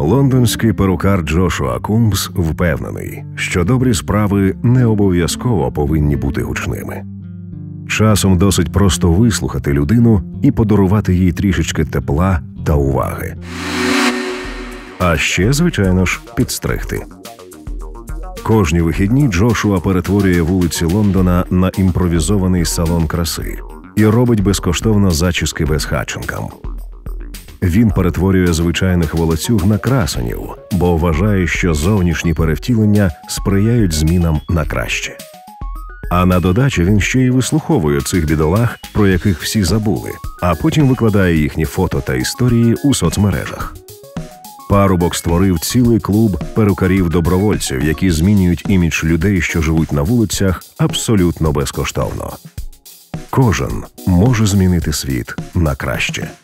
Лондонський перукар Джошуа Кумбс впевнений, що добрі справи не обов'язково повинні бути гучними. Часом досить просто вислухати людину і подарувати їй трішечки тепла та уваги. А ще, звичайно ж, підстригти. Кожні вихідні Джошуа перетворює вулиці Лондона на імпровізований салон краси і робить безкоштовно зачіски безхатченкам. Він перетворює звичайних волоцюг на красенів, бо вважає, що зовнішні перевтілення сприяють змінам на краще. А на додачу він ще й вислуховує цих бідолах, про яких всі забули, а потім викладає їхні фото та історії у соцмережах. Парубок створив цілий клуб перукарів-добровольців, які змінюють імідж людей, що живуть на вулицях, абсолютно безкоштовно. Кожен може змінити світ на краще.